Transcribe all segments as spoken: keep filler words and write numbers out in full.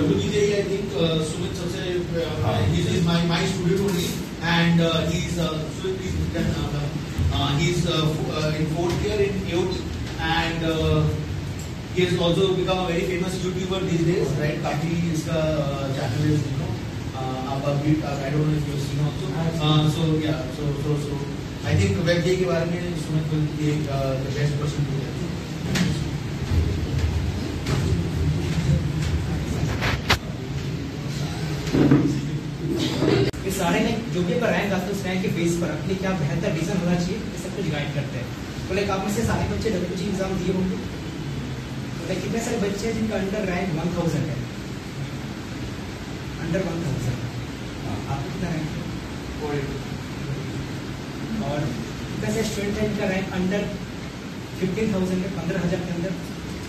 W J, I think uh, Sumit सबसे uh, he is my my student only, and uh, he is uh, so please you can uh, uh, he is uh, uh, in fourth year in A O T, and uh, he has also become a very famous YouTuber these days, right? काफी इसका channel is, you know, uh, about it. Uh, I don't know if you have seen also. Uh, so yeah, so so so I think Web J के बारे में Sumit will be uh, the best person to tell. ये सारे ने जो भी पर rank आते हैं उस रैंक के बेस पर अपने क्या बेहतर डिसीजन होना चाहिए ये सब कुछ गाइड करते हैं। तो लाइक आप में से सारे बच्चे डब्ल्यू जी एग्जाम दिए होंगे, तो लाइक कितने सारे बच्चे हैं जिनका अंडर रैंक वन थाउजेंड है, अंडर वन थाउजेंड आपको कितना रैंक है? और कितने से स्टूडेंट है जिनका रैंक अंडर फिफ्टीन थाउजेंड है, पंद्रह हजार के अंदर?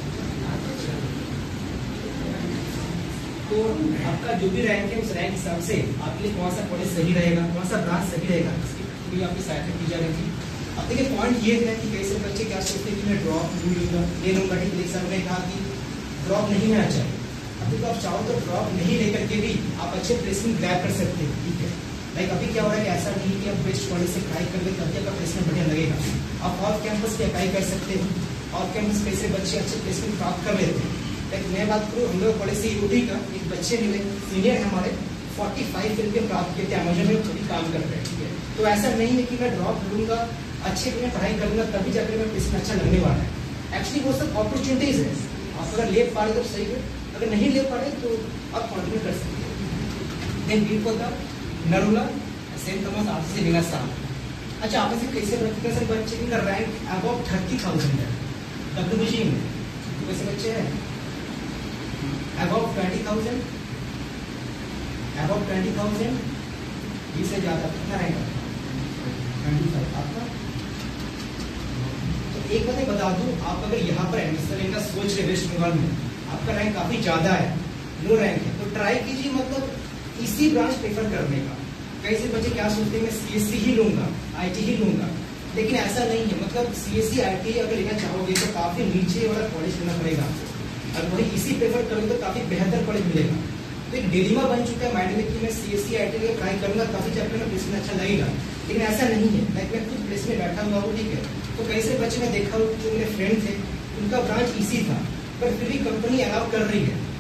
तो आपका जो भी रैंक है उस रैंक हिसाब से आपके लिए कौन सा कॉलेज सही रहेगा, कौन सा ब्रांच सही रहेगा, इसकी भी आपकी सहायता की जा रही थी। अब देखिए पॉइंट ये है कि कैसे बच्चे क्या सोचते हैं कि मैं ड्रॉप ले लूंगा ले लूंगा ठीक है, सर ने कहा कि ड्रॉप नहीं लेना चाहिए। अब देखो आप चाहो तो ड्रॉप नहीं लेकर के भी आप अच्छे प्लेसमेंट ग्रैब कर सकते हैं, ठीक है। लाइक अभी क्या हो रहा है कि ऐसा नहीं कि आप बेस्ट कॉलेज से पढ़ाई कर ले तभी आपका प्लेसमेंट बढ़िया लगेगा। आप ऑफ कैंपस पे अप्लाई कर सकते हैं, ऑफ कैंपस पे से बच्चे अच्छे प्लेसमेंट प्राप्त कर लेते हैं। लाइक मैं बात करूँ हम लोग कॉलेज से यूटी का एक बच्चे मिले सीनियर है हमारे, पैंतालीस रुपये प्राप्त किए थे, अमेजन में खुद ही काम कर रहे हैं, ठीक है। तो ऐसा नहीं है कि मैं ड्रॉप लूंगा अच्छे में पढ़ाई करूंगा तभी जाकर मैं प्लेसमेंट अच्छा लगने वाला है। एक्चुअली वो सब अपॉर्चुनिटीज है, आप अगर ले पा रहे तो सही है, अगर नहीं ले पा रहे तो आप कंटिन्यू कर सकते हैं। Then Veerkota, Narula, saint Thomas RC Vilasa. अच्छा आप से कैसे बच्चे सर बच्चे का रैंक अबाउट थर्टी थाउजेंड है डब्ल्यूबीजी में, तो कैसे बच्चे हैं about twenty thousand about twenty thousand बीस से ज्यादा कितना रहेगा ट्वेंटी फाइव आपका। तो एक बात बता दूं, आप अगर यहाँ पर एडमिशन लेने का सोच रहे वेस्ट बंगाल में, आपका रैंक काफी ज्यादा है, लो रैंक है, तो ट्राई कीजिए मतलब इसी ब्रांच प्रेफर करने का। कई से बच्चे क्या सोचते हैं मैं सीएससी ही लूंगा, आईटी ही लूंगा, लेकिन ऐसा नहीं है। मतलब सीएससी आईटी अगर लेना चाहोगे तो काफी नीचे वाला कॉलेज लेना पड़ेगा, और वही इसी प्रेफर करोगे तो काफी बेहतर कॉलेज मिलेगा। तो एक डिलेमा बन चुका है माइंड में कि मैं सीएससी आईटी के ट्राई करूंगा तभी जाकर मैं प्लेसमेंट अच्छा लगेगा, लेकिन ऐसा नहीं है। लाइक मैं खुद प्लेसमेंट बैठा हुआ हूँ, ठीक है। तो कई से बच्चे मैं देखा हूँ जो मेरे फ्रेंड थे उनका ब्रांच इसी था, पर फिर भी कंपनी अलाउ कर रही है।